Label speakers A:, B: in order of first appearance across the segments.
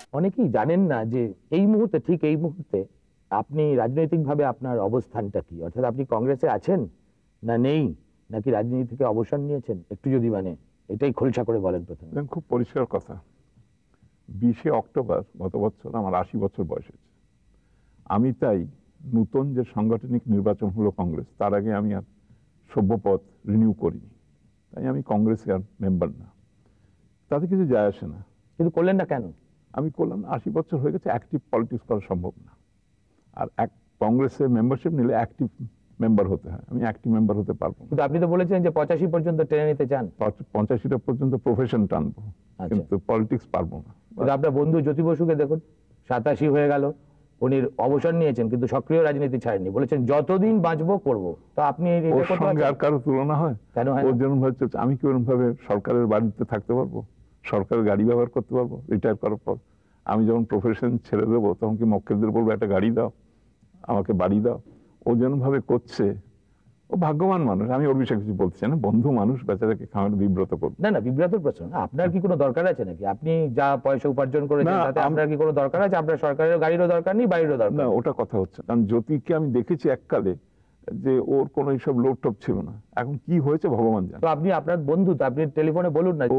A: অনেকেই জানেন না যে এই মুহূর্তে, ঠিক এই মুহূর্তে আপনি রাজনৈতিকভাবে আপনার অবস্থানটা কি, অর্থাৎ আপনি কংগ্রেসে আছেন না নেই, নাকি রাজনীতি থেকে অবসর নিয়েছেন, একটু যদি এটাই খোলসা করে বলেন প্রথমে।
B: খুব পরিষ্কার কথা, 20শে অক্টোবর গত বছর আমার 80 বছর বয়স হয়েছে। আমি তাই নতুন যে সাংগঠনিক নির্বাচন হলো কংগ্রেস, তার আগে আমি আর সভ্যপদ রিনিউ করিনি, তাই আমি কংগ্রেসে আর মেম্বার না। তাতে কিছু যায় আসে না।
A: কিন্তু করলেন না কেন?
B: আমি করলাম, 80 বছর হয়ে গেছে, অ্যাক্টিভ পলিটিক্স করা সম্ভব না। আর কংগ্রেসের মেম্বারশিপ নিলে অ্যাক্টিভ মেম্বার হতে হয়, আমি অ্যাক্টিভ মেম্বার হতে পারবো না।
A: কিন্তু আপনি তো বলেছেন যে 85 পর্যন্ত টেনে নিতে চান।
B: 85টা পর্যন্ত প্রফেশন টানবো, কিন্তু পলিটিক্স পারবো না।
A: কিন্তু আপনার বন্ধু জ্যোতি বসুকে দেখুন, 87 হয়ে গেল, উনি অবসর নিয়েছেন কিন্তু সক্রিয় রাজনীতি ছাড়েননি, বলেছেন যতদিন বাঁচবো করবো। তো আপনি
B: ওর সঙ্গে আর কারো তুলনা হয়?
A: কেন হয়?
B: ওর যেরকম ভাবে আমি কি ওরকম ভাবে সরকারের বাড়িতে থাকতে পারবো, সরকারের গাড়ি ব্যবহার করতে পারবো রিটায়ার করার পর? আমি যখন প্রফেশন ছেড়ে দেবো তখন কি মক্কেলদের বলবো একটা গাড়ি দাও, আমাকে বাড়ি দাও? ও যেরকম ভাবে করছে, ও ভাগ্যবান মানুষ, আমি ওর বিষয়ে কিছু বলতে চাই না। বন্ধু মানুষ, বেচারাকে খাওয়ানো বিব্রত করবো
A: না। না, বিব্রতের প্রশ্ন না। আপনার কি কোনো দরকার আছে নাকি? আপনি যা পয়সা উপার্জন করেছেন তাতে আপনার কি কোনো দরকার আছে? আপনার সরকারের গাড়িরও দরকার নেই, বাড়িরও দরকার
B: না, ওটা কথা হচ্ছে। কারণ জ্যোতিকে আমি দেখেছি এককালে যে ওর কোনো এইসব লোভ টোপ ছিল না, এখন কি হয়েছে ভগবান জানে।
A: তো আপনি, আপনার বন্ধু তো, আপনি টেলিফোনে বলুন না।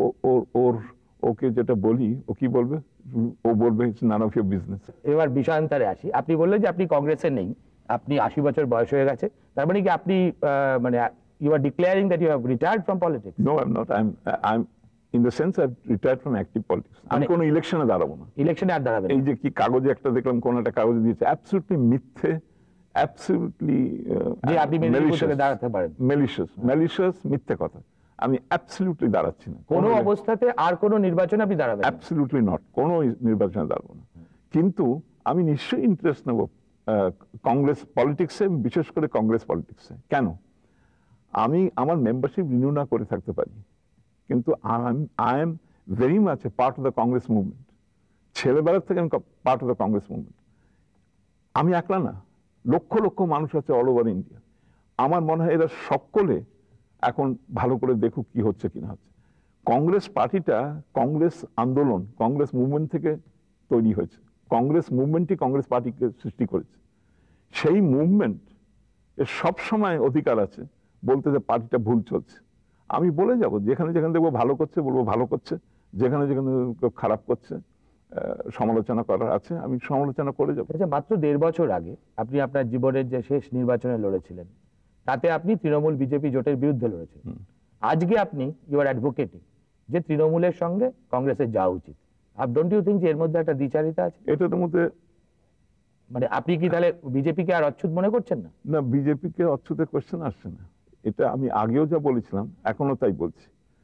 B: ওকে যেটা বলি, ও কি বলবে? ও বলবে it's none of your business.
A: এবার বিষয়ান্তরে আসি। আপনি বললেন যে আপনি কংগ্রেসে নেই, আপনি 80 বছর বয়স হয়ে গেছে, তার মানে কি আপনি মানে you are declaring that you have retired from politics?
B: No, I am not. I am in the sense I retired from active politics. আমি কোনো ইলেকশনে দাঁড়াবো না।
A: ইলেকশনে আর দাঁড়াবেন?
B: এই যে কি কাগজে একটা দেখলাম, কোন একটা কাগজে দিয়েছে, অ্যাবসলিউটলি মিথ্যে, অ্যাবসলিউটলি
A: যে আপনি মেদিনীপুর থেকে দাঁড়াতে পারেন।
B: ম্যালিশিয়াস মিথ্যে কথা। আমি অ্যাবসলিউটলি দাঁড়াচ্ছি না
A: কোনো অবস্থাতে। আর কোনো নির্বাচনে আপনি দাঁড়াবেন?
B: অ্যাবসলিউটলি নট, কোনো নির্বাচনে দাঁড়াবো না। কিন্তু আমি নিশ্চয়ই ইন্টারেস্ট নেব কংগ্রেস পলিটিক্সে, বিশেষ করে কংগ্রেস পলিটিক্সে। কেন? আমি আমার মেম্বারশিপ রিনিউ না করে থাকতে পারি, কিন্তু I am very much a part of the Congress movement. ছেলেবেলার থেকে আমি part of the Congress movement. আমি একলা না, লক্ষ লক্ষ মানুষ আছে অল ওভার ইন্ডিয়া। আমার মনে হয় এরা সকলে এখন ভালো করে দেখুক কি হচ্ছে কি না হচ্ছে। কংগ্রেস পার্টিটা কংগ্রেস আন্দোলন, কংগ্রেস মুভমেন্ট থেকে তৈরি হয়েছে। কংগ্রেস মুভমেন্টই কংগ্রেস পার্টিকে সৃষ্টি করেছে। সেই মুভমেন্ট এর সবসময় অধিকার আছে বলতে যে পার্টিটা ভুল চলছে। আমি বলে যাব, যেখানে যেখানে দেখবো ভালো করছে বলবো ভালো করছে, যেখানে যেখানে খারাপ করছে সমালোচনা করার আছে, আমি সমালোচনা করে যাবো।
A: মাত্র 1.5 বছর আগে আপনি আপনার জীবনের যে শেষ নির্বাচনে লড়েছিলেন, তাতে আপনি তৃণমূল বিজেপি জোটের বিরুদ্ধে লড়েছিলেন। আজকে আপনি ইউ আর অ্যাডভোকেটিং যে তৃণমূলের সঙ্গে কংগ্রেসের যাওয়া উচিত। ডোন্ট ইউ থিঙ্ক যে এর মধ্যে একটা দ্বিচারিতা আছে?
B: এটার মধ্যে
A: মানে আপনি কি তাহলে বিজেপিকে আর অচ্ছুত মনে করছেন না?
B: না, বিজেপিকে অচ্ছুতের কোশ্চেন আসছে না। এটা আমি আগেও যা বলেছিলাম এখনো তাই বলছি।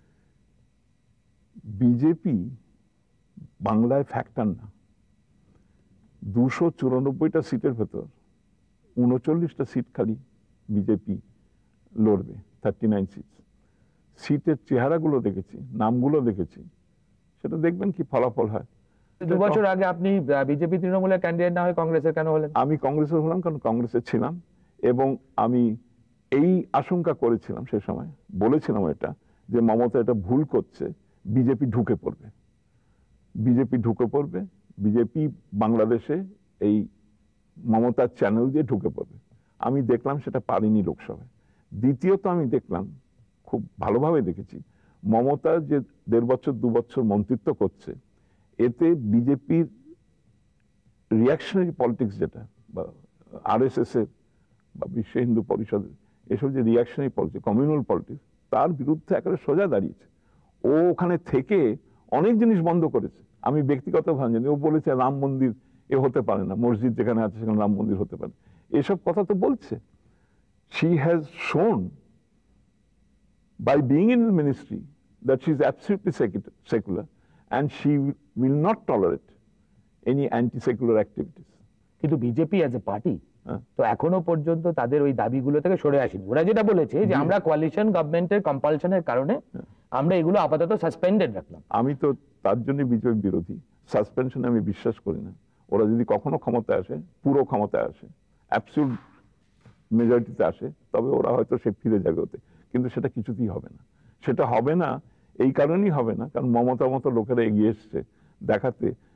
B: বিজেপি বাংলায় ফ্যাক্টর না। 294টা সিটের ভেতর 39টা সিট খালি বিজেপি লড়বে, 39 সিট। সিটের চেহারাগুলো দেখেছি, নামগুলো দেখেছি, সেটা দেখবেন কি ফলাফল হয়।
A: 2 বছর আগে আপনি বিজেপি তৃণমূলের ক্যান্ডিডেট না হয়ে কংগ্রেসের কেন হলেন?
B: আমি কংগ্রেসের হলাম কারণ কংগ্রেসে ছিলাম, এবং আমি এই আশঙ্কা করেছিলাম সে সময়, বলেছিলাম এটা যে মমতা এটা ভুল করছে, বিজেপি ঢুকে পড়বে, বিজেপি ঢুকে পড়বে, বিজেপি বাংলাদেশে এই মমতার চ্যানেল দিয়ে ঢুকে পড়বে। আমি দেখলাম সেটা পারিনি লোকসভায়। দ্বিতীয়ত আমি দেখলাম, খুব ভালোভাবে দেখেছি, মমতা যে 1.5 বছর 2 বছর মন্ত্রিত্ব করছে, এতে বিজেপির রিয়াকশনারি পলিটিক্স, যেটা বা আরএসএস এর বা বিশ্ব হিন্দু পরিষদের এসব যে রিয়াকশনারি পলিটিক্স, কমিউনাল পলিটিক্স, তার বিরুদ্ধে একেবারে সোজা দাঁড়িয়েছে। ও ওখানে থেকে অনেক জিনিস বন্ধ করেছে। আমি ব্যক্তিগতভাবে জানি, ও বলেছে রাম মন্দির এ হতে পারে না, মসজিদ যেখানে আছে সেখানে রাম মন্দির হতে পারে, এসব কথা তো বলছে। she has shown by being in the ministry that she is absolutely secular and she will not tolerate any anti-secular activities.
A: কিন্তু বিজেপি অ্যাজ এ পার্টি তো এখনো পর্যন্ত তাদের ওই দাবিগুলো থেকে সরে আসেনি। ওরা যেটা বলেছে যে আমরা কোয়ালিশন গভর্নমেন্টের কম্পালশনের কারণে আমরা এগুলো আপাতত সাসপেন্ডেড রাখলাম।
B: আমি তো তার জন্য বিজেপি বিরোধী। সাসপেনশনে আমি বিশ্বাস করি না। ওরা যদি কখনো ক্ষমতায় আসে, পুরো ক্ষমতায় আসে, অ্যাবসলিউট মেজরিটিতে আসে, তবে ওরা হয়তো সে ফিরে যাবে ওতে, কিন্তু সেটা কিছুতেই হবে না। সেটা হবে না এই কারণেই হবে না কারণ মমতার মতো লোকেরা এগিয়ে এসছে দেখাতে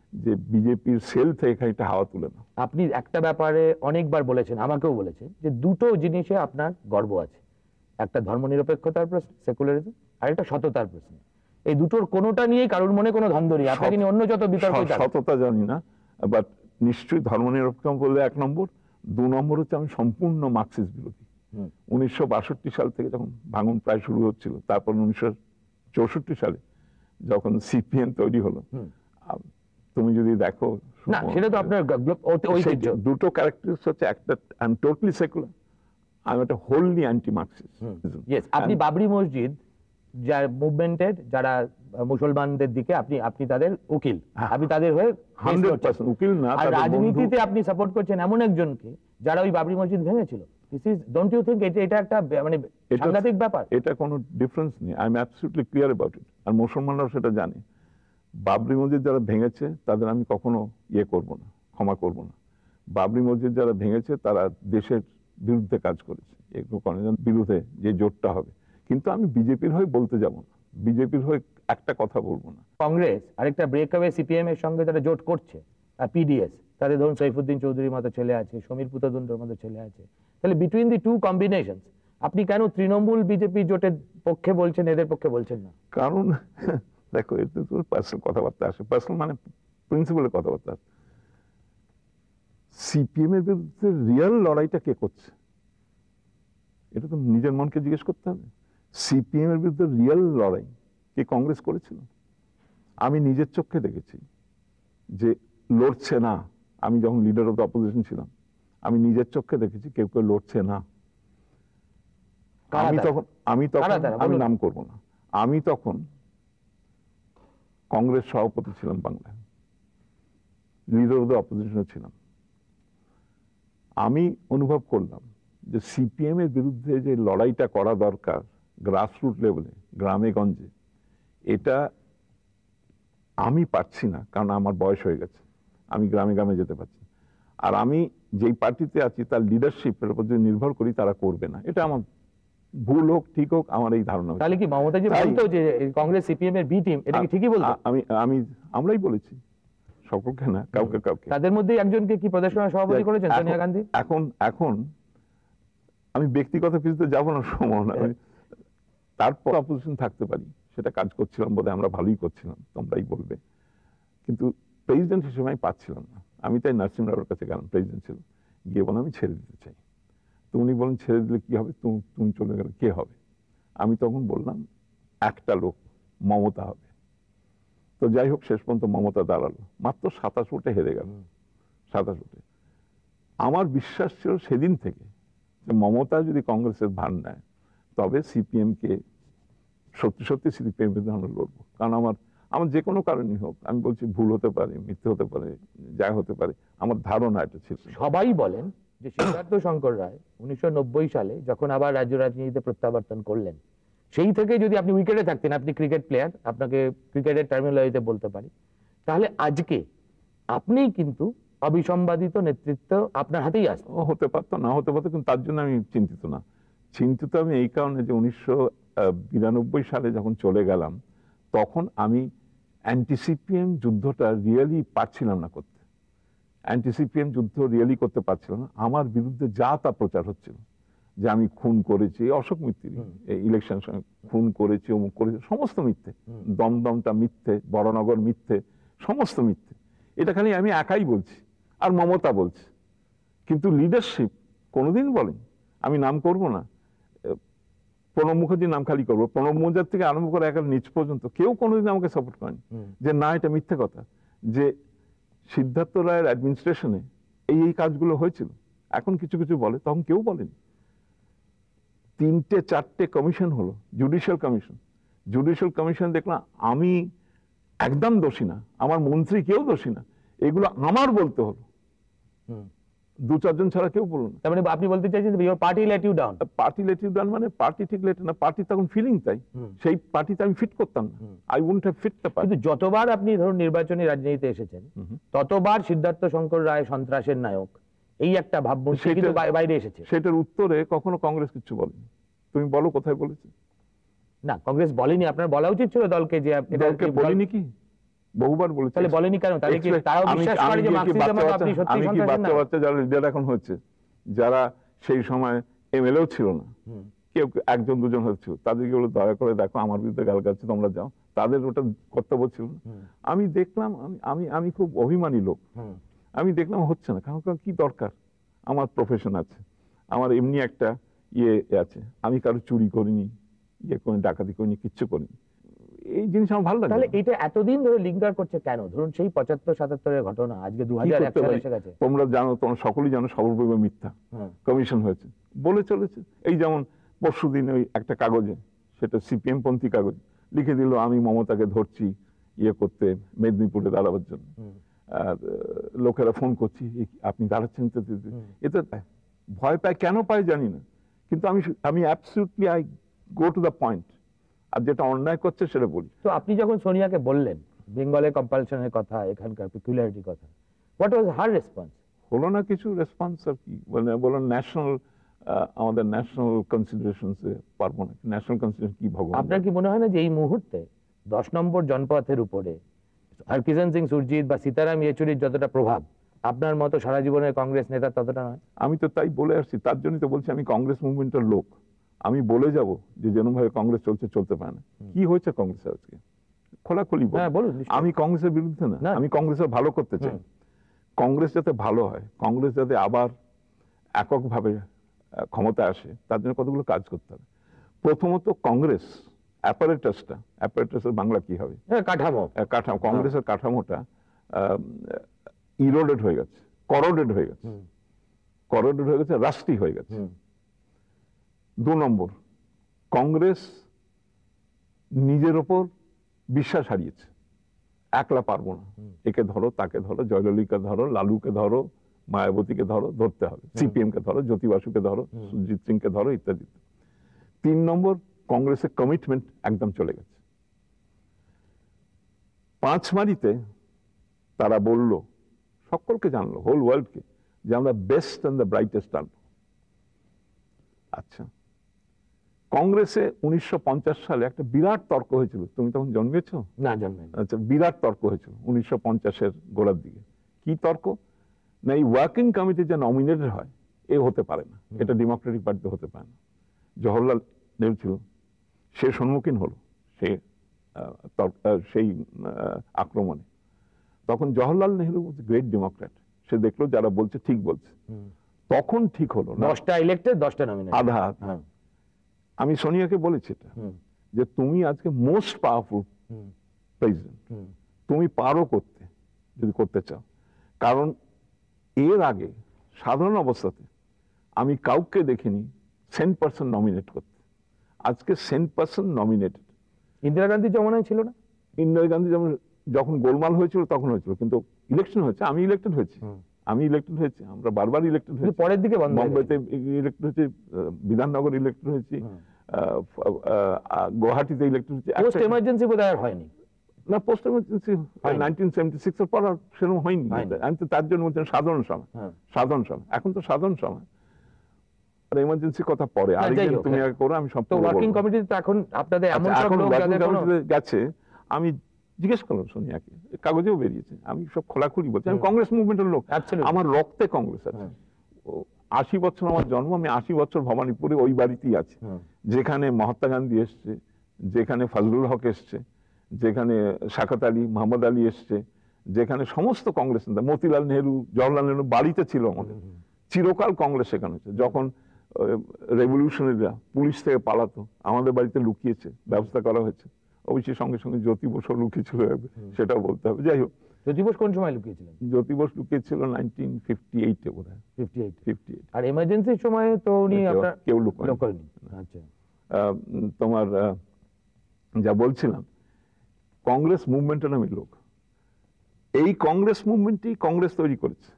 B: যে বিজেপির সেল থেকে খানিকটা হাওয়া তুলে না।
A: আপনি একটা ব্যাপারে অনেকবার বলেছেন, আমাকেও বলেছেন, যে দুটো জিনিসে আপনার গর্ব আছে, একটা ধর্মনিরপেক্ষতার প্রশ্ন, সেকুলারিজম, আর একটা সততার প্রশ্ন। এই দুটোর কোনোটা নিয়েই কারোর মনে কোনো দ্বন্দ্ব নেই, আপনাকে নিয়ে অন্য যত বিতর্ক
B: সততা জানি না, বাট নিশ্চয়ই ধর্মনিরপেক্ষ বললে 1 নম্বর। 2 নম্বর হচ্ছে আমি সম্পূর্ণ মার্কসিস্ট বিরোধী। 1962 সাল থেকে যখন ভাঙন প্রায় শুরু হচ্ছিল, তারপর 1964 সালে যখন সিপিএম তৈরি হলো, তুমি যদি দেখো,
A: না সেটা তো আপনার ঐতিহ্য।
B: দুটো ক্যারেক্টারিস্টিক্স হচ্ছে, একটা I am totally secular, I am একটা হোললি অ্যান্টি মার্কসিস্ট।
A: আপনি বাবরি মসজিদ যার মুভমেন্টের, যারা মুসলমানদের দিকে, আপনি তাদের উকিল, আপনি তাদের হয়ে
B: 100% উকিল না,
A: আর রাজনীতিতে আপনি সাপোর্ট করছেন এমন একজনকে যারা ওই বাবরি মসজিদ ভেঙেছিল। This is, don't you think এটা একটা মানে সাংঘাতিক ব্যাপার?
B: এটা কোনো ডিফারেন্স নেই, I am absolutely clear about it. আর মুসলমানরাও সেটা জানে। বাবরি মসজিদ যারা ভেঙেছে তাদের আমি কখনো করব না, ক্ষমা করব না। বাবরি মসজিদ যারা ভেঙেছে তারা দেশের বিরুদ্ধে কাজ করেছে, একটু বিরুদ্ধে যে জোটটা হবে। কিন্তু আমি বিজেপির হয়ে বলতে যাব না, বিজেপির হয়ে একটা কথা বলবো না।
A: কংগ্রেস আরেকটা ব্রেকঅ্যাওয়ে সিপিএম এর সঙ্গে যারা জোট করছে, পিডিএস, তাদের ধরুন সৈফুদ্দিন চৌধুরীর মতো ছেলে আছে, সমীর পুতদণ্ডর মতো ছেলে আছে, তাহলে বিটুইন দি টু কম্বিনেশনস আপনি কেন তৃণমূল বিজেপি জোটের পক্ষে বলছেন, এদের পক্ষে বলছেন না?
B: কারণ দেখো, এতে তো পার্সোনাল কথাবার্তা আসে, পার্সোনাল মানে প্রিন্সিপালের কথাবার্তা। সিপিএম এর বিরুদ্ধে রিয়েল লড়াইটা কে করছে, এটা তো নিজের মনকে জিজ্ঞেস করতে হবে। সিপিএম এর বিরুদ্ধে রিয়েল লড়াই কে কংগ্রেস করেছিল? আমি নিজের চোখে দেখেছি যে লড়ছে না। আমি যখন লিডার অফ দ্য অপোজিশন ছিলাম, আমি নিজের চোখে দেখেছি কেউ কেউ লড়ছে না। আমি নাম করব না, আমি তখন কংগ্রেস সভাপতি ছিলাম বাংলায়, লিডার অফ দ্য অপোজিশনে ছিলাম। আমি অনুভব করলাম যে সিপিএম এর বিরুদ্ধে যে লড়াইটা করা দরকার গ্রাসরুট লেভেলে, গ্রামে গঞ্জে, এটা আমি পারছি না, কারণ আমার বয়স হয়ে গেছে, আমি গ্রামে গ্রামে যেতে পারছি। আর আমি যেই পার্টিতে আছি তার লিডারশিপের উপর যদি নির্ভর করি, তারা করবে না। এটা আমার ভুল হোক ঠিক হোক, আমার এই ধারণা।
A: তাহলে কি মমতা জি বলতো যে কংগ্রেস সিপিএম এর বি টিম, এটা কি ঠিকই বলতো?
B: আমরাই বলেছি, সকলকে না, কাউকে কাউকে।
A: তাদের মধ্যে একজনকে কি প্রদেশ সভাপতি করেছেন সোনিয়া গান্ধী?
B: এখন আমি ব্যক্তিগত কিছুতে যাব না, সময় না। তারপর অপোজিশন থাকতে পারি, সেটা কাজ করছিলাম বোধহয়, আমরা ভালোই করছিলাম, তোমরাই বলবে। কিন্তু প্রেসিডেন্ট হিসেবে আমি পাচ্ছিলাম না। আমি তাই নরসিংহ রাওয়ের কাছে গেলাম, প্রেসিডেন্ট ছিল, গিয়ে বললাম আমি ছেড়ে দিতে চাই। তো উনি বলেন ছেড়ে দিলে কি হবে, তুমি চলে গেলে কে হবে? আমি তখন বললাম একটা লোক, মমতা হবে। তো যাই হোক, শেষ পর্যন্ত মমতা দাঁড়ালো, মাত্র 27 ভোটে হেরে গেল। 27 ভোটে। আমার বিশ্বাস ছিল সেদিন থেকে যে মমতা যদি কংগ্রেসের ভার নেয়, তবে সিপিএম কে সত্যি সত্যি সিপিএম বিরুদ্ধে আমরা লড়বো। কারণ আমার যে কোনো কারণই হোক, আমি বলছি ভুল হতে পারে, মিথ্যে হতে পারে, যা হতে পারে, আমার ধারণা এটা ছিল।
A: সবাই বলেন যে সিদ্ধার্থ শঙ্কর রায় 1990 সালে যখন আবার রাজ্য রাজনীতিতে প্রত্যাবর্তন করলেন, সেই থেকে যদি আপনি উইকেটে থাকতেন, আপনি ক্রিকেট প্লেয়ার, আপনাকে ক্রিকেটের টার্মিনোলজিতে বলতে পারি, তাহলে আজকে আপনি কিন্তু অবিসম্বাদিত নেতৃত্ব আপনার হাতেই আসতো।
B: হতে পারতো, না হতে পারতো, কিন্তু তার জন্য আমি চিন্তিত না। চিন্তিত আমি এই কারণে যে 1992 সালে যখন চলে গেলাম, তখন আমি অ্যান্টিসিপিএম যুদ্ধটা রিয়েলি পারছিলাম না করতে। অ্যান্টিসিপিএম যুদ্ধ রিয়েলি করতে পারছিলাম না। আমার বিরুদ্ধে যা তা প্রচার হচ্ছিল, যে আমি খুন করেছি, অশোক মিত্তির ইলেকশন সময় খুন করেছি, অমুক করেছি, সমস্ত মিথ্যে। দমদমটা মিথ্যে, বড়নগর মিথ্যে, সমস্ত মিথ্যে। এটা খালি আমি একাই বলছি, আর মমতা বলছে, কিন্তু লিডারশিপ কোনোদিন বলেনি। আমি নাম করব না, প্রণব মুখার্জির নাম খালি করবো। প্রণব মুখার্জি থেকে আরম্ভ করে একেবারে নিচ পর্যন্ত কেউ কোনোদিন আমাকে সাপোর্ট করেনি যে না, এটা মিথ্যে কথা, যে সিদ্ধার্থ রায়ের অ্যাডমিনিস্ট্রেশনে এই কাজগুলো হয়েছিল। এখন কিছু কিছু বলে, তখন কেউ বলেনি। 3-4টে কমিশন হলো, জুডিশিয়াল কমিশন। জুডিশিয়াল কমিশন দেখলাম আমি একদম দোষী না, আমার মন্ত্রী কেউ দোষী না, এগুলো আমার বলতে হলো। 2-4 জন ছাড়া কেউ বলল না।
A: তার মানে আপনি বলতে চাইছেন your party let you down?
B: Party let you down মানে পার্টি ঠিক লেট না, পার্টি তখন ফিলিং তাই, সেই পার্টিতে আমি ফিট করতাম না। I wouldn't have fit the party.
A: কিন্তু যতবার আপনি ধরুন নির্বাচনী রাজনীতিতে এসেছেন, ততবার সিদ্ধার্থ শঙ্কর রায় সন্ত্রাসের নায়ক, এই একটা ভাবমূর্তি কিন্তু বাইরে এসেছে।
B: সেটার উত্তরে কখনো কংগ্রেস কিছু বলেনি। তুমি বলো কোথায় বলেছে?
A: না, কংগ্রেস বলেনি। আপনার বলা উচিত ছিল দলকে, যে
B: দলকে বলিনি কি? বহুবার বলেছি।
A: তাহলে বলেনি কেন? তাহলে কি তারাও বিশ্বাস করে যে মার্কসিজম আপনি সত্যি
B: আমি কি
A: সন্ত্রাসী না?
B: বাচ্চা যারা লিডার এখন হচ্ছে, যারা সেই সময় এমএলএও ছিল না, কেউ একজন দুজন হচ্ছে, তাদেরকে বলে দয়া করে দেখো আমার বিরুদ্ধে গালগাচ্ছে, তোমরা যাও, তাদের ওটা কর্তব্য ছিল না। আমি দেখলাম, আমি খুব অভিমানী লোক, আমি দেখলাম হচ্ছে না, কারণ কি দরকার, আমার প্রফেশন আছে, আমার এমনি একটা ইয়ে আছে, আমি কারো চুরি করিনি, ইয়ে করে ডাকাতি করিনি, কিচ্ছু করিনি, এই জিনিস আমার ভালো লাগে।
A: তাহলে এটা এতদিন ধরে লিঙ্কার করছে কেন? ধরুন সেই ৭৫-৭৭ ঘটনা আজকে ২০০১ সালে এসে গেছে।
B: তোমরা জানো, তোমরা সকলেই জানো সর্বৈব মিথ্যা কমিশন হয়েছে বলে চলেছে। এই যেমন পরশুদিন ওই একটা কাগজে, সেটা সিপিএম পন্থী কাগজ, লিখে দিল আমি মমতাকে ধরছি ইয়ে করতে, মেদিনীপুরে দাঁড়াবার জন্য, আর লোকেরা ফোন করছি আপনি দাঁড়াচ্ছেন তো। এতে ভয় পায়, কেন পায় জানি না, কিন্তু আমি absolutely I go to the point, আর যেটা অন্যায় করছে সেটা বলি।
A: তো আপনি যখন সোনিয়াকে বললেন বেঙ্গলের কম্পালশনের কথা, এখানকার পিকুলারিটির কথা, হোয়াট ওয়াজ হার রেসপন্স?
B: হলো না কিছু রেসপন্স, আর কি বলো, ন্যাশনাল, আমাদের ন্যাশনাল কনসিডারেশনসে পারবো না, ন্যাশনাল কনসিডারেশন কি ভগবান।
A: আপনার কি মনে হয় না যে এই মুহূর্তে 10 নম্বর জনপথের উপরে হরকিষাণ সিং সুরজিৎ বা সীতারাম ইয়েচুরির যতটা প্রভাব, আপনার মতো সারা জীবনের কংগ্রেস নেতা ততটা নয়?
B: আমি তো তাই বলে আসছি, তার জন্যই তো বলছি আমি কংগ্রেস মুভমেন্টের লোক। আমি বলে যাব যে যেরকম ভাবে কংগ্রেস চলছে চলতে পারে না। কি হয়েছে কংগ্রেস আজকে খোলাখুলি
A: বলুন।
B: আমি কংগ্রেসের বিরুদ্ধে না, আমি কংগ্রেসের ভালো করতে চাই। কংগ্রেস যাতে ভালো হয়, কংগ্রেস যাতে আবার এককভাবে ক্ষমতা আসে, তার জন্য কতগুলো কাজ করতে হবে। প্রথমত কংগ্রেস অ্যাপারেটাসের বাংলা কি হবে?
A: কাঠামো।
B: কংগ্রেসের কাঠামোটা ইরোডেড হয়ে গেছে, করোডেড হয়ে গেছে, রাস্টি হয়ে গেছে। 2 নম্বর, কংগ্রেস নিজের ওপর বিশ্বাস হারিয়েছে। একলা পারবো না, একে ধরো তাকে ধরো, জয়ললিতাকে ধরো, লালুকে ধরো, মায়াবতীকে ধরো, ধরতে হবে, সিপিএম কে ধরো, জ্যোতি বাসুকে ধরো, সুজিত সিংকে ধরো, ইত্যাদি। 3 নম্বর, কংগ্রেসের কমিটমেন্ট একদম চলে গেছে। 5 মারিতে তারা বলল, সকলকে জানলো, হোল ওয়ার্ল্ডকে, যে আমরা বেস্ট অ্যান্ড দ্য ব্রাইটেস্ট আনবো। আচ্ছা, কংগ্রেসে 1950 সালে একটা বিরাট তর্ক হয়েছিল, তুমি তখন জন্মেছো?
A: না, জন্মেনি।
B: আচ্ছা, বিরাট তর্ক হয়েছিল 1950-এর গোড়ার দিকে। কি তর্ক? না, এই ওয়ার্কিং কমিটি যে নমিনেটেড হয় এ হতে পারে না, এটা ডেমোক্রেটিক পার্টিতে হতে পারে না। জওহরলাল নেহরু ছিল, সে সম্মুখীন হলো সেই আক্রমণে। তখন জওহরলাল নেহরু গ্রেট ডেমোক্র্যাট, সে দেখলো যারা বলছে ঠিক বলছে, তখন ঠিক হলো না,
A: 10টা ইলেক্টেড, 10টা নমিনেটেড,
B: আধা। আমি সোনিয়াকে বলেছি এটা, যে তুমি আজকে মোস্ট পাওয়ারফুল প্রেসিডেন্ট, তুমি পারো করতে, যদি করতে চাও। কারণ এর আগে সাধারণ অবস্থাতে আমি কাউকে দেখিনি 100% নমিনেট করতে, আজকে 100% নমিনেটেড।
A: ইন্দিরা গান্ধীর জমানায় ছিল না?
B: ইন্দিরা গান্ধী যেমন যখন গোলমাল হয়েছিল তখন হয়েছিল, কিন্তু ইলেকশন হয়েছে, আমি ইলেক্টেড হয়েছি, আমরা বারবার ইলেক্টেড হয়েছি।
A: পরের দিকে
B: বম্বেতে ইলেক্টেড হয়েছে, বিধাননগর ইলেক্টেড হয়েছি, গুয়াহাটিতে ইলেক্টেড হয়েছে।
A: পোস্ট এমার্জেন্সি বোধহয় হয়নি
B: না, পোস্ট এমার্জেন্সি 1976 এর পর আর সেরকম হয়নি। আমি তো তার জন্য বলছি সাধারণ সময়, এখন তো সাধারণ সময়, আর এমার্জেন্সি কথা পরে। আর তুমি আগে করো, আমি সব।
A: তো ওয়ার্কিং কমিটিতে তো এখন আপনাদের এমন সব লোক যাদের কোনো
B: গেছে, আমি জিজ্ঞেস করলাম সোনিয়াকে, কাগজেও বেরিয়েছে, আমি সব খোলাখুলি বলছি, আমি কংগ্রেস মুভমেন্টের লোক, আমার রক্তে কংগ্রেস আছে। 80 বছর আমার জন্ম, আমি 80 বছর ভবানীপুরে ওই বাড়িতেই আছি, যেখানে মহাত্মা গান্ধী এসছে, যেখানে ফজলুল হক এসছে, যেখানে শাকাত আলী, মোহাম্মদ আলী এসছে, যেখানে সমস্ত কংগ্রেস নেতা, মতিলাল নেহরু, জওহরলাল নেহরু বাড়িতে ছিল আমাদের। চিরকাল কংগ্রেস সেখানে হচ্ছে। যখন রেভলিউশনারিরা পুলিশ থেকে পালাতো, আমাদের বাড়িতে লুকিয়েছে, ব্যবস্থা করা হয়েছে। অবশ্যই সঙ্গে সঙ্গে জ্যোতি বসু লুকিয়েছিল, সেটাও বলতে হবে। যাই হোক,
A: জ্যোতি বসু কোন সময় লুকিয়েছিলেন?
B: জ্যোতি বসু লুকিয়েছিল 1958 এ বোধহয়, 58।
A: আর এমার্জেন্সির সময় তো উনি আপনার
B: কেউ লুকায়নি।
A: আচ্ছা,
B: তোমার যা বলছিলাম, কংগ্রেস মুভমেন্টের আমি লোক, এই কংগ্রেস মুভমেন্টই কংগ্রেস তৈরি করেছে।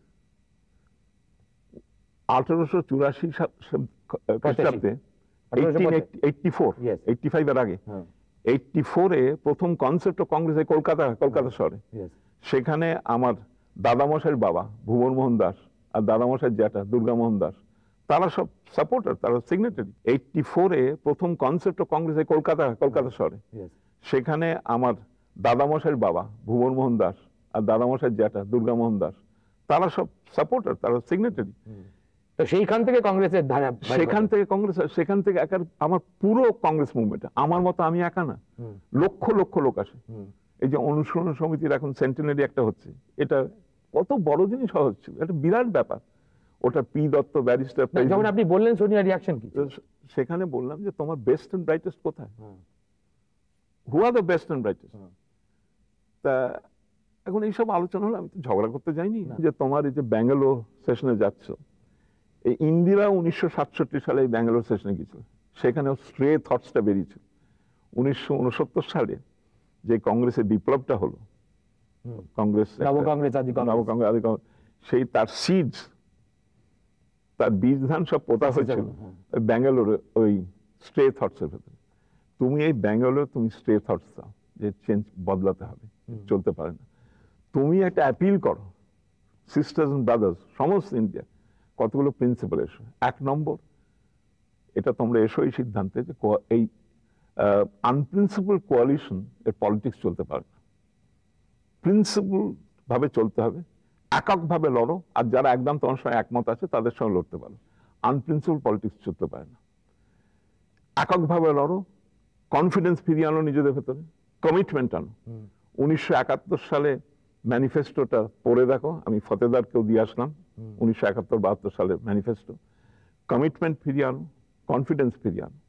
B: 1884 খ্রিস্টাব্দে, 85 এর আগে, 84-এ প্রথম কনসেপ্ট অফ কংগ্রেস কলকাতা শহরে। সেখানে আমার দাদামশাইয়ের বাবা ভুবন মোহন দাস আর দাদামশাইয়ের জ্যাঠা দুর্গা মোহন দাস, তারা সব সাপোর্টার, তারা সিগনেটারি। 84-এ প্রথম কনসেপ্ট অফ কংগ্রেস কলকাতা শহরে। সেখানে আমার দাদামশাইয়ের বাবা ভুবন মোহন দাস আর দাদামশাইয়ের জ্যাঠা দুর্গা মোহন দাস, তারা সব সাপোর্টার, তারা সিগনেটারি।
A: তো সেইখান থেকে কংগ্রেসের ধারা,
B: সেখান থেকে আমার পুরো কংগ্রেস মুভমেন্ট, আমার মতো আমি একা না, লক্ষ লক্ষ লোক আসে। এই যে অনুশীলন সমিতির এখন সেন্টেনারি একটা হচ্ছে, এটা কত বড় জিনিস হচ্ছিল, এটা বিরাট ব্যাপার। ওটা পি দত্ত ব্যারিস্টার,
A: যখন আপনি বললেন সোনিয়া রিয়াকশন কি?
B: সেখানে বললাম যে তোমার বেস্ট এন্ড ব্রাইটেস্ট কোথায়, who are the best and brightest. তা এখন এইসব আলোচনা হলো, আমি তো ঝগড়া করতে যাইনি যে তোমার এই যে ব্যাঙ্গালোর সেশনে যাচ্ছ, এই ইন্দিরা 1967 সালে এই ব্যাঙ্গালোর সেশনে গিয়েছিল, সেখানেও স্ট্রে থটসটা বেরিয়েছিল। 1969 সালে যে কংগ্রেসের বিপ্লবটা হলো, কংগ্রেস সেই তার সিডস, তার বীজ ধান সব পোতা হয়েছিল ব্যাঙ্গালোরে ওই স্ট্রে থটস এর ভেতরে। তুমি এই ব্যাঙ্গালোর তুমি স্ট্রে থটস দাও যে চেঞ্জ বদলাতে হবে, চলতে পারে না। তুমি একটা অ্যাপিল করো সিস্টার্স এন্ড ব্রাদার্স সমস্ত ইন্ডিয়া, কতগুলো প্রিন্সিপাল এসো। 1 নম্বর, এটা তোমরা এসো এই সিদ্ধান্তে যে এই আনপ্রিন্সিপাল কোয়ালিশন এর পলিটিক্স চলতে পারে না, প্রিন্সিপাল ভাবে চলতে হবে, এককভাবে লড়ো, আর যারা একদম তোমার সঙ্গে একমত আছে তাদের সঙ্গে লড়তে পারো। আনপ্রিন্সিপাল পলিটিক্স চলতে পারে না, এককভাবে লড়ো, কনফিডেন্স ফিরিয়ে আনো নিজেদের ভেতরে, কমিটমেন্ট আনো। 1971 সালে ম্যানিফেস্টোটা পড়ে দেখো, আমি ফতেদারকেও দিয়ে আসলাম 1971-72 সালের ম্যানিফেস্টো। কমিটমেন্ট ফিরিয়ে আনো, কনফিডেন্স ফিরিয়ে আনো।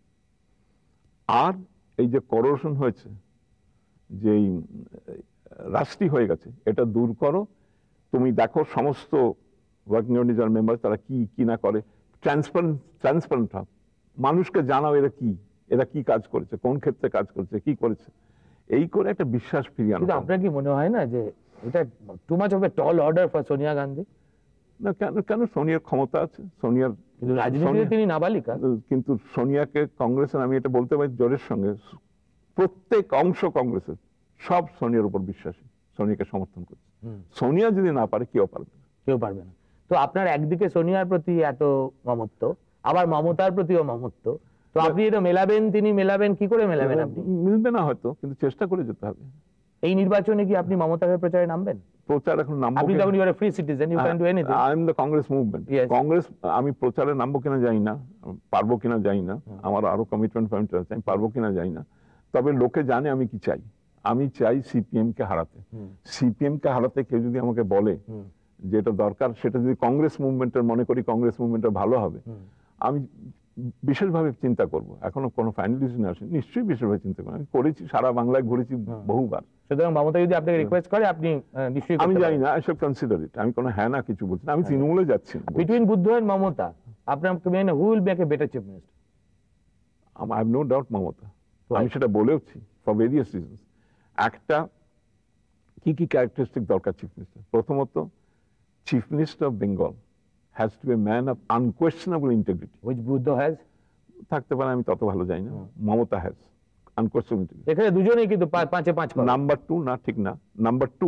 B: আর এই যে করপশন হয়েছে, যে রাষ্ট্রী হয়ে গেছে, এটা দূর করো। তুমি দেখো সমস্ত ওয়ার্কিং অর্গানাইজেশন মেম্বার তারা কি কি না করে, ট্রান্সপারেন্ট হও, মানুষকে জানাও এরা কি কাজ করেছে, কোন ক্ষেত্রে কাজ করেছে, কি করেছে, এই করে একটা বিশ্বাস ফিরিয়ে আনো।
A: আপনার কি মনে হয় না যে এটা too much of a tall order for Sonia Gandhi?
B: না, কেন সোনিয়ার ক্ষমতা আছে, সোনিয়ার
A: কিন্তু রাজনীতিতে তিনি নাবালিকা।
B: কিন্তু সোনিয়াকে কংগ্রেসের, আমি এটা বলতে পারি জোরের সঙ্গে, প্রত্যেক অংশ কংগ্রেসের সব সোনিয়ার উপর বিশ্বাসী, সোনিয়াকে সমর্থন করছে। সোনিয়া যদি না পারে কেউ পারবে না,
A: কেউ পারবে না। তো আপনার একদিকে সোনিয়ার প্রতি এত মমত্ব, আবার মমতার প্রতিও মমত্ব, তো আপনি এটা মেলাবেন, তিনি মেলাবেন, কি করে মেলাবেন আপনি?
B: মিলবে না হয়তো, কিন্তু চেষ্টা করে যেতে হবে।
A: এই নির্বাচনে কি আপনি মমতার প্রচারে নামবেন?
B: প্রচার এখন নামবো,
A: আপনি তখন you are a free citizen, you can do anything.
B: I am the Congress movement, Congress. আমি প্রচারে নামবো কিনা জানি না, পারবো কিনা জানি না, আমার আরো কমিটমেন্ট আছে, আমি পারবো কিনা জানি না। তবে লোকে জানে আমি কি চাই। আমি চাই সিপিএম কে হারাতে। সিপিএম কে হারাতে কেউ যদি আমাকে বলে যে এটা দরকার, সেটা যদি কংগ্রেস মুভমেন্টের মনে করি কংগ্রেস মুভমেন্টের ভালো হবে, আমি বিশেষভাবে চিন্তা করব। এখনো কোনো ফাইনাল ডিসিশন আসেনি, নিশ্চয়ই বিশেষভাবে চিন্তা করবো। আমি করেছি, সারা বাংলায় ঘুরেছি বহুবার।
A: সুতরাং মমতা যদি আপনাকে রিকোয়েস্ট করে আপনি নিশ্চয়ই,
B: আমি জানি না, আই শ্যাল কনসিডার ইট। আমি কোনো হ্যাঁ না কিছু বলছি না, আমি তৃণমূলে যাচ্ছি না।
A: বিটুইন বুদ্ধ এন্ড মমতা, আপনার who will make a better chief minister?
B: I have no doubt Mamata. আমি সেটা বলেওছি ফর ভেরিয়াস রিজনস। একটা, কি কি ক্যারেক্টারিস্টিক দরকার চিফ মিনিস্টার? প্রথমত, chief minister of Bengal has to be a man of unquestionable integrity.
A: Which Buddha has?
B: থাকতে পারে, আমি তত ভালো জানি না। Mamata has unquestionable integrity.
A: এখানে দুজনেই কিন্তু 5-5 করে।
B: নাম্বার 2, না ঠিক না, নাম্বার 2,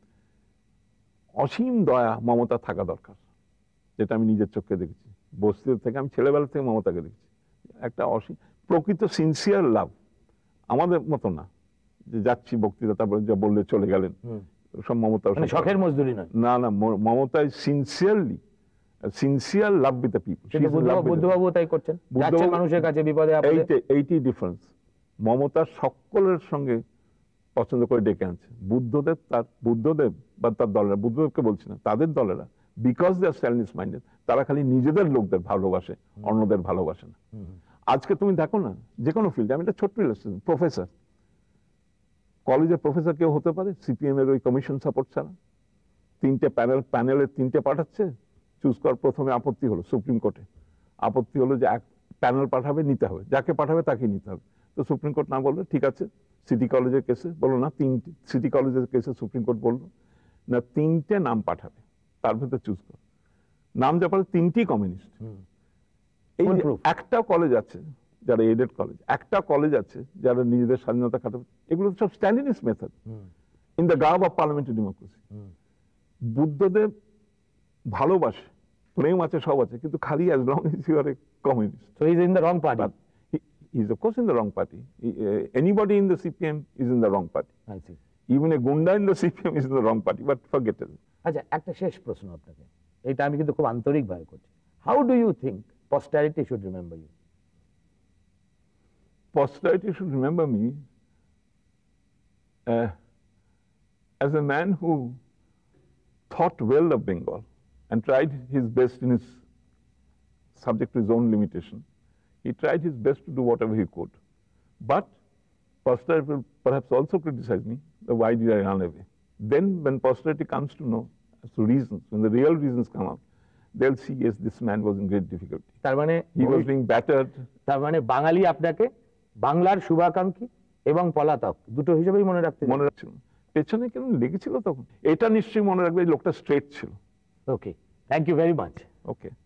B: অসীম দয়া মমতা থাকা দরকার, যেটা আমি নিজের চোখে দেখেছি। বস্তিতে থেকে, আমি ছেলেবেলা থেকে মমতাকে দেখেছি। একটা অসীম প্রকৃত সিনসিয়ার লাভ, আমাদের মতো না যে যাচ্ছি বক্তৃতা তারপরে যা বললে চলে গেলেন, সব মমতা
A: শখের মজদুরি নয়।
B: না, মমতায় sincere love with the people.
A: বুদ্ধবাবু তাই করছেন, যাচ্ছেন মানুষের কাছে বিপদে আপদে।
B: এইটাই ডিফারেন্স। মমতা সকলের সঙ্গে পছন্দ করে ডেকে আনছে। বুদ্ধদেব বা তার দলেরা, বুদ্ধদেবকে বলছি না, তাদের দলেরা, because they are Stalinist minded, তারা খালি নিজেদের লোকদের ভালোবাসে, অন্যদের ভালোবাসে না। আজকে তুমি দেখো না, যে কোনো ফিল্ডে, আমি একটা ছোট্ট প্রফেসর, কলেজের প্রফেসর কেউ হতে পারে সিপিএম এর ওই কমিশন সাপোর্ট ছাড়া? 3টে প্যানেলের 3টে পাঠাচ্ছে, চুজ কর। প্রথমে আপত্তি হলো সুপ্রিম কোর্টে, আপত্তি হলো যে এক প্যানেল পাঠাবে, নিতে হবে, যাকে পাঠাবে তাকে নিতে হবে। তো সুপ্রিম কোর্ট না বললো, ঠিক আছে। সিটি কলেজের কেসে বললো না, 3টে সিটি কলেজের কেসে সুপ্রিম কোর্ট বললো না, 3টে নাম পাঠাবে, তার ভেতরে চুজ কর। নাম যা পারে 3টি কমিউনিস্ট। এই একটা কলেজ আছে যারা এডেড কলেজ, একটা কলেজ আছে যারা নিজেদের স্বাধীনতা খাটাবে, এগুলো সব Stalinist method in the garb of parliamentary democracy. Buddhadeb ভালোবাসে, প্রেম আছে, সব আছে, কিন্তু খালি as long as you are a communist.
A: So he is in the wrong party.
B: He is of course in the wrong party. Anybody in the CPM is in the wrong party.
A: I see.
B: Even a gunda in the CPM is in the wrong party, but forget it.
A: আচ্ছা, একটা শেষ প্রশ্ন আপনাকে, এটা আমি কিন্তু খুব আন্তরিকভাবে করছি। How do you think posterity should remember you?
B: Posterity should remember me as a man who thought well of Bengal and tried his best in his subject to his own limitation. He tried his best to do whatever he could. But posterity will perhaps also criticize me, that why did I run away? Then when posterity comes to know as to reasons, when the real reasons come out, they'll see, yes, this man was in great difficulty.
A: তার মানে
B: He was being battered.
A: তার মানে বাঙালি আপনাকে বাংলার শুভাকাঙ্ক্ষী এবং পলাতক দুটো হিসেবেই মনে রাখতে
B: মনে রাখছিল পেছনে কেন লেগেছিল তখন, এটা নিশ্চয়ই মনে রাখবে এই লোকটা স্ট্রেট ছিল।
A: Okay, thank you very much.
B: Okay.